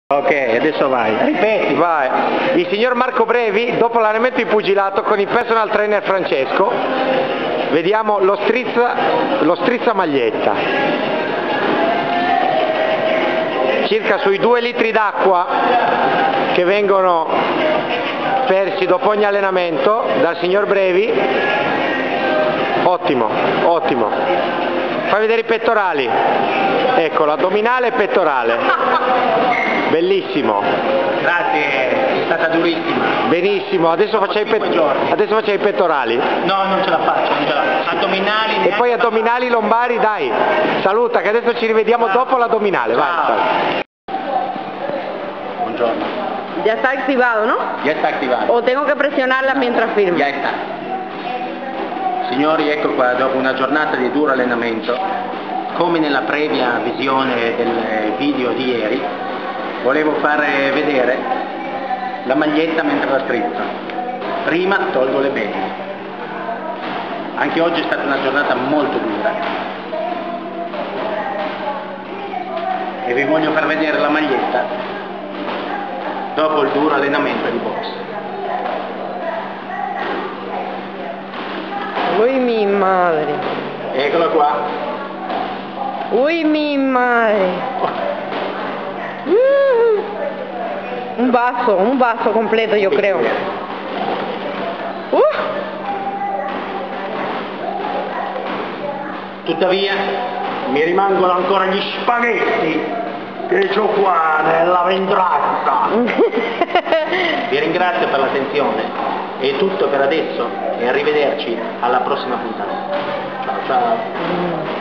Ok, adesso vai. Ripeti. Vai. Il signor Marco Brevi, dopo l'allenamento di pugilato con il personal trainer Francesco, vediamo lo strizza maglietta. Circa sui 2 litri d'acqua che vengono persi dopo ogni allenamento dal signor Brevi. Ottimo, ottimo. Fai vedere i pettorali. Ecco, l'addominale e pettorale. Bellissimo. Grazie, è stata durissima. Benissimo, adesso facciamo i pettorali. No, non ce la faccio, non ce la faccio. Addominali. E poi addominali, lombari, dai. Saluta, che adesso ci rivediamo dopo l'addominale. Vai. Buongiorno. Ya está activado, ¿no? Ya está activado. ¿O tengo que presionarla mientras firmo? Ya está. Signori, ecco qua, dopo una giornata di duro allenamento, come nella previa visione del video di ieri, volevo fare vedere la maglietta mentre la strizzo. Prima tolgo le bende. Anche oggi è stata una giornata molto dura. E vi voglio far vedere la maglietta dopo il duro allenamento di box. Uy, mi madre. Eccola qua. Uy, mi madre. Un vaso completo, yo creo. Tuttavia mi rimangono ancora gli spaghetti che ho qua nella ventraccia. Vi ringrazio per l'attenzione. È tutto per adesso e arrivederci alla prossima puntata. Ciao ciao.